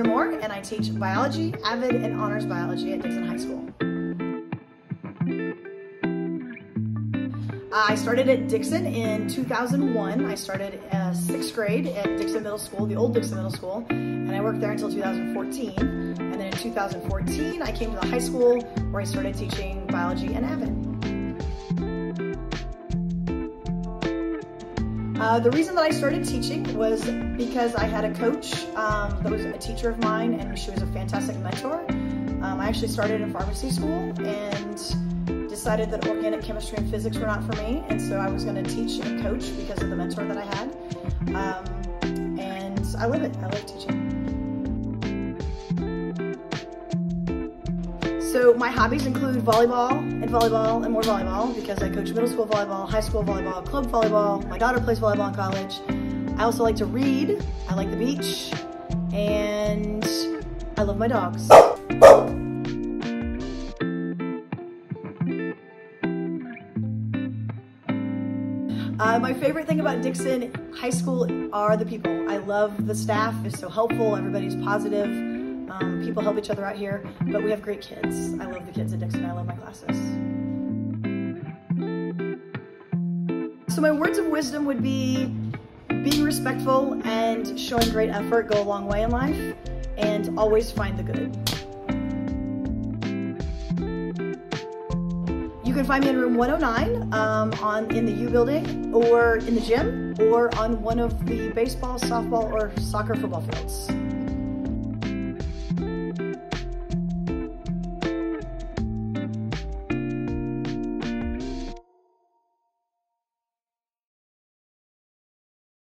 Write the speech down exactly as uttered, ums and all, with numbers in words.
Heather Moore, and I teach biology, avid and honors biology at Dixon High School. I started at Dixon in two thousand one. I started uh, sixth grade at Dixon Middle School, the old Dixon Middle School, and I worked there until two thousand fourteen. And then in two thousand fourteen, I came to the high school where I started teaching biology and avid. Uh, the reason that I started teaching was because I had a coach um, that was a teacher of mine, and she was a fantastic mentor. Um, I actually started in pharmacy school and decided that organic chemistry and physics were not for me, and so I was going to teach and coach because of the mentor that I had. Um, and I love it. I love teaching. So my hobbies include volleyball and volleyball and more volleyball because I coach middle school volleyball, high school volleyball, club volleyball. My daughter plays volleyball in college. I also like to read. I like the beach, and I love my dogs. Uh, my favorite thing about Dixon High School are the people. I love the staff. It's so helpful. Everybody's positive. Um, people help each other out here, but we have great kids. I love the kids at Dixon. I love my classes. So my words of wisdom would be being respectful and showing great effort go a long way in life, and always find the good. You can find me in room one oh nine um, on in the U building, or in the gym, or on one of the baseball, softball, or soccer football fields.